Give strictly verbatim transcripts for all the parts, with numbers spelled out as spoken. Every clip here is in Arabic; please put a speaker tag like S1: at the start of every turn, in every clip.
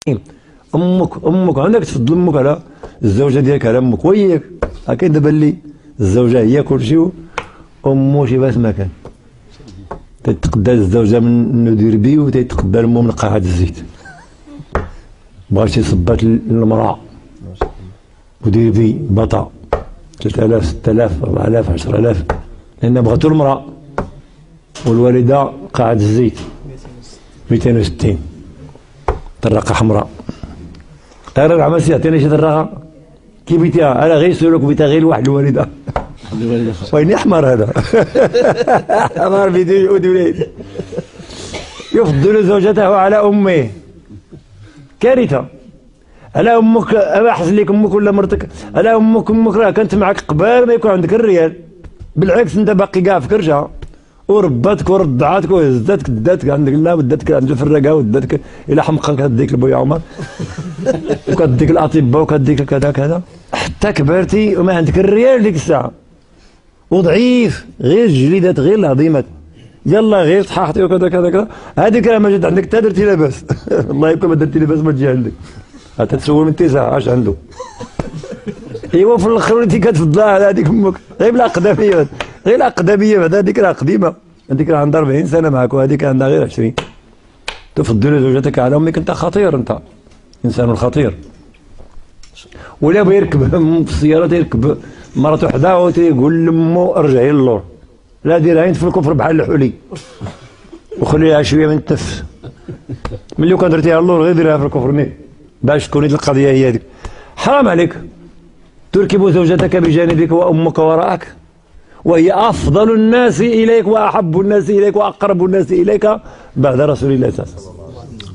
S1: امك امك عندك تفضل امك على الزوجه ديالك على امك، وياك اكيد دابا اللي الزوجه هي كلشي وامو شي باس ما كان. تتقدى الزوجه من ندير بي وتتقدى امو من قاعه الزيت. بغاتي صبات للمراه ودير بي بطا ثلاثة آلاف ستة آلاف أربعة آلاف عشرة آلاف لان بغاتو المراه، والوالده قاعه الزيت مئتين وستين طراقه حمراء. انا العمل سيعطيني شي طراقه كي بيتها انا غير سولك بيتها غير واحد الوالده وين احمر هذا حمار فيديو يعود وليد يفضل زوجته على امه. كارثه. على امك انا احسن لك امك ولا مرتك؟ على امك امك راه كانت معك قبل ما يكون عندك الريال، بالعكس انت باقي كاع في كرشها ورباتك ورضعاتك وهزاتك داتك عندك لا وداتك عند الفراقه وداتك الى حمقا كديك البويا عمر وكديك الاطباء وكديك كذا كذا حتى كبرتي وما عندك الريال ديك الساعه وضعيف غير الجليدات غير العظيمات يلا غير صحاحتي وكذا كذا كذا. هذيك راه ما جات عندك حتى درتي لاباس الله يكون ما درتي لاباس ما تجي عندك تتسول من التسعه اش عنده. ايوا في الاخر وليتي كتفضلها على هذيك امك غير بالاقدميه غير الاقدميه بعد هذيك راه قديمه، هذيك راه عندها أربعين سنه معك وهذيك عندها غير عشرين. تفضل زوجتك على امك انت خطير، انت انسان خطير. ولا بغى يركب في السياره تيركب مرته وحده وتيقول لامو ارجعي للور لا ديرها انت في الكفر بحال الحلي وخليها شويه من التف. ملي كان درتيها للور غير ديرها في الكفر مي باش تكوني القضيه هي هذيك. حرام عليك تركب زوجتك بجانبك وامك وراءك وهي افضل الناس اليك واحب الناس اليك واقرب الناس اليك بعد رسول الله صلى الله عليه وسلم.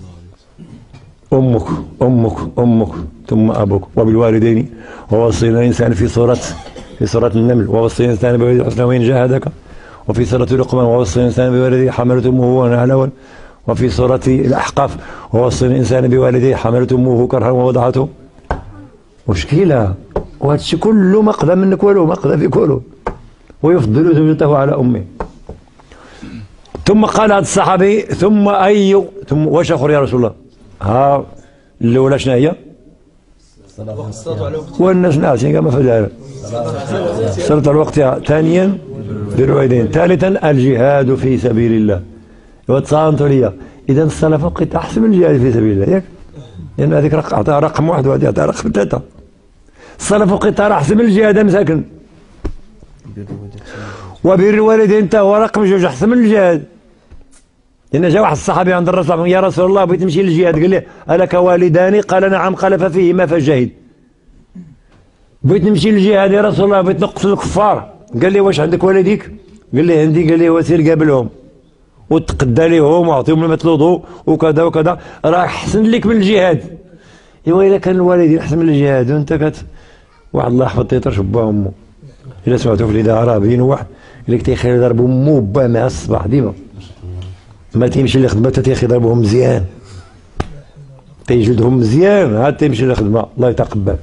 S1: امك امك امك ثم ابوك وبالوالدين ووصينا الانسان في سوره في سوره النمل ووصينا الانسان بوالديه حسنا وان جاهدك، وفي سوره لقمان ووصينا الانسان بوالديه حملته امه وهنا على ون، وفي سوره الاحقاف ووصينا الانسان بوالديه حملته امه كرها ووضعته. مشكله وهذا الشيء كله ما قضى منك والو ما قضى فيك والو. ويفضل زوجته على امه. ثم قال هذا الصحابي ثم اي ثم واش اخر يا رسول الله؟ ها الاولى شنو هي؟ والناس ناسين كما فعل صلاة الوقت. ثانيا بالوالدين. ثالثا الجهاد في سبيل الله. وتصانتوا لي اذا الصلاه فوق احسن من الجهاد في سبيل الله ياك؟ لان هذيك عطاها رقم واحد وهذه عطاها رقم ثلاثه. الصلاه فوق اطار احسن من الجهاد مساكن. وبر الوالدين انت هو رقم جوج احسن من الجهاد. لان جا واحد الصحابي عند الرسول يا رسول الله بغيت نمشي للجهاد قال له الك والدان؟ قال نعم. قال ففيهما فجاهد. بغيت نمشي للجهاد يا رسول الله بغيت نقتل الكفار قال لي واش عندك والديك؟ قال لي عندي. قال لي وسير قابلهم وتقدى لهم واعطيهم الماء الوضوء وكذا وكذا راه احسن لك من الجهاد. ايوا الا كان الوالدين احسن من الجهاد وانت كت واحد الله يحفظ تيطرش با امه. الا سمعتوا في الاذاعه راه بين واحد اللي تيخلي يضرب امه وباه مع الصباح ديما ما تيمشي للخدمه حتى تيخي يضربهم مزيان تيجلدهم مزيان عاد تيمشي للخدمه الله يتقبل.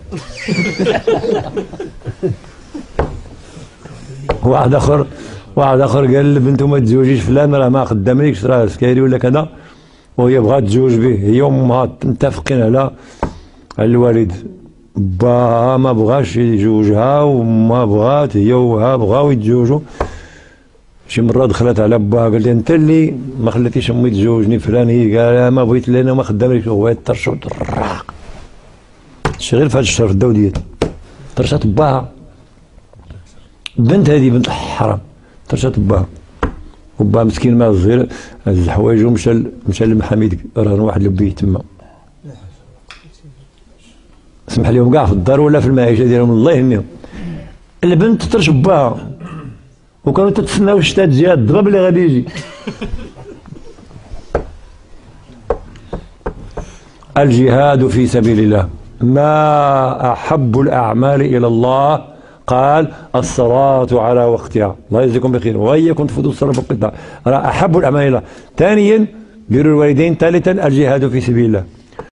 S1: واحد اخر واحد اخر قال لبنته ما تزوجيش فلان راه ما خداملكش راه سكايري ولا كذا وهي بغات تزوج به هي وامها متفقين على على الوالد. باها ما بغاش يتزوجها وما بغات هي وها بغاو يتزوجوا. شي مره دخلت على باها قالت انت اللي ما خليتيش امي تزوجني فلان. هي قال ما بغيت لان ما خداملكش. هو يطرش وطراق شي غير في هذا الشهر في الدوديات طرشات باها. بنت هذه بنت الحرام طرشات باها وبا مسكين ما صغير هز الحوايج ومشى مشى لمحاميد راه واحد اللي بيه تما سمح لهم كاع في الدار ولا في المعيشه ديالهم الله يهنيهم. البنت تطرش باها وكانوا تتسناو الشتا تجي الضرب اللي غادي يجي. الجهاد في سبيل الله ما احب الاعمال الى الله قال الصلاة على وقتها. الله يجزيكم بخير وإياكم تفوتوا الصلاة في وقتها راه أحب الأعمال إلى الله. ثانيا بر الوالدين. ثالثا الجهاد في سبيل الله.